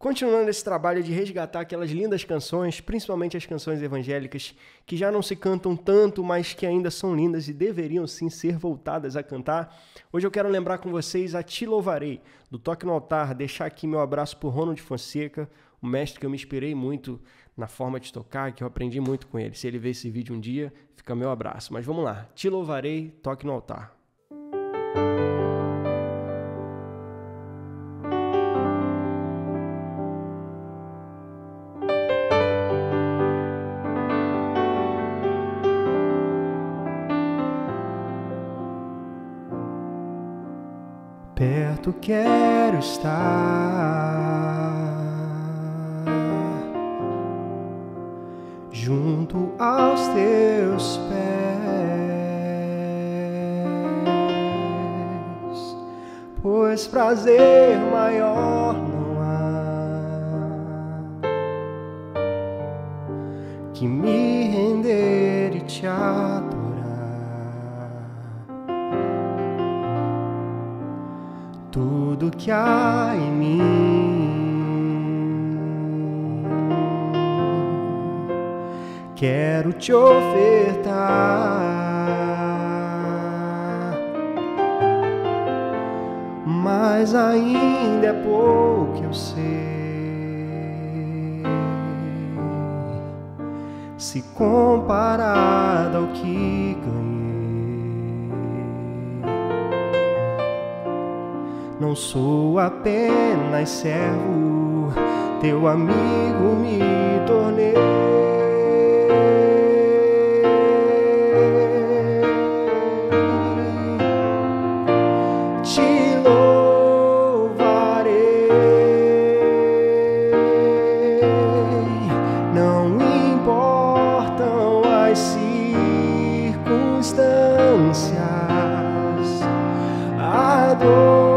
Continuando esse trabalho de resgatar aquelas lindas canções, principalmente as canções evangélicas, que já não se cantam tanto, mas que ainda são lindas e deveriam sim ser voltadas a cantar. Hoje eu quero lembrar com vocês a Te Louvarei, do Toque no Altar, deixar aqui meu abraço por Ronald Fonseca, um mestre que eu me inspirei muito na forma de tocar, que eu aprendi muito com ele. Se ele ver esse vídeo um dia, fica meu abraço. Mas vamos lá, Te Louvarei, Toque no Altar. Perto quero estar, junto aos teus pés, pois prazer maior não há que me render e te adorar. Tudo que há em mim quero te ofertar, mas ainda é pouco, eu sei, se comparado ao que ganhei. Não sou apenas servo, teu amigo me tornei. Te louvarei, não importam as circunstâncias, a dor.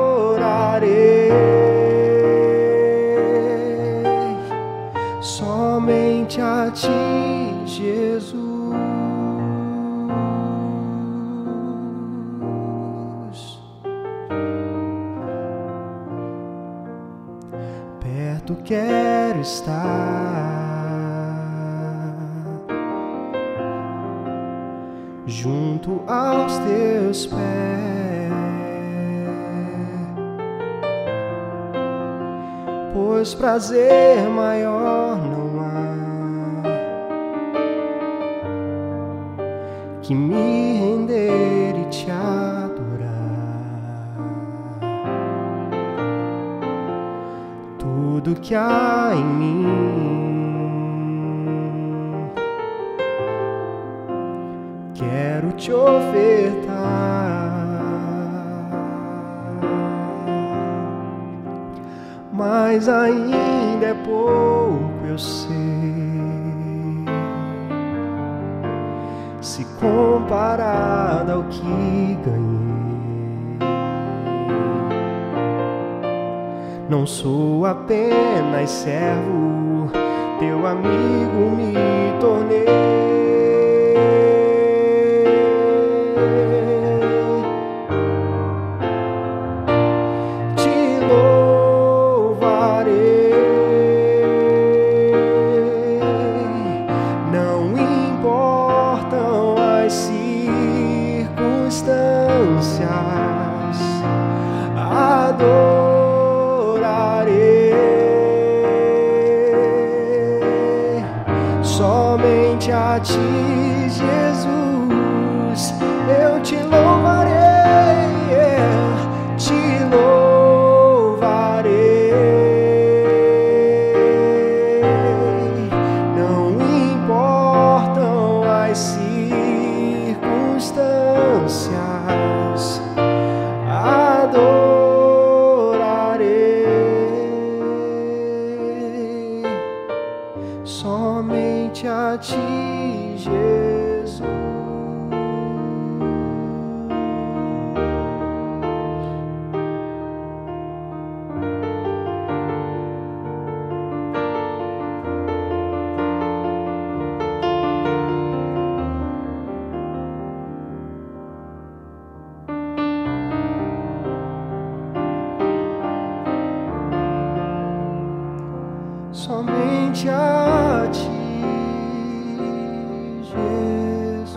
Somente a ti, Jesus. Perto quero estar, junto aos teus pés, pois prazer maior não há que me render e te adorar. Tudo que há em mim quero te ofertar, mas ainda é pouco, eu sei, se comparado ao que ganhei. Não sou apenas servo, teu amigo me tornei. Adorarei somente a ti, Jesus. Eu te louvarei, te louvarei. Não importam as circunstâncias, adorarei somente a ti, Jesus. somente a ti, Jesus.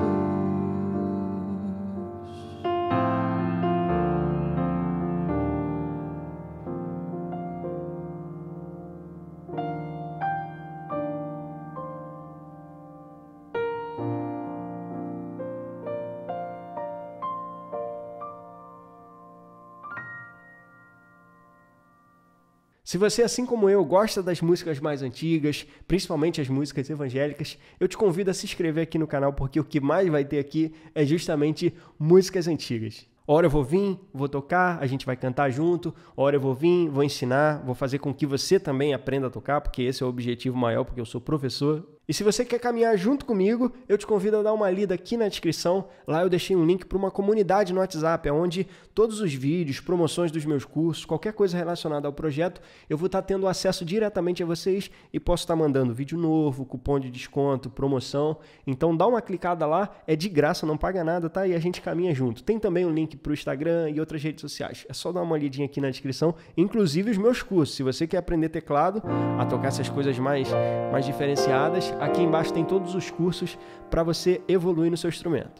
Se você, assim como eu, gosta das músicas mais antigas, principalmente as músicas evangélicas, eu te convido a se inscrever aqui no canal, porque o que mais vai ter aqui é justamente músicas antigas. Hora eu vou vir, vou tocar, a gente vai cantar junto, hora eu vou vir, vou ensinar, vou fazer com que você também aprenda a tocar, porque esse é o objetivo maior, porque eu sou professor. E se você quer caminhar junto comigo, eu te convido a dar uma lida aqui na descrição. Lá eu deixei um link para uma comunidade no WhatsApp, onde todos os vídeos, promoções dos meus cursos, qualquer coisa relacionada ao projeto, eu vou estar tendo acesso diretamente a vocês e posso estar mandando vídeo novo, cupom de desconto, promoção. Então dá uma clicada lá, é de graça, não paga nada, tá? E a gente caminha junto. Tem também um link para o Instagram e outras redes sociais. É só dar uma lidinha aqui na descrição, inclusive os meus cursos. Se você quer aprender teclado, a tocar essas coisas mais diferenciadas, aqui embaixo tem todos os cursos para você evoluir no seu instrumento.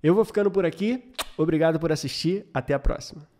Eu vou ficando por aqui. Obrigado por assistir. Até a próxima.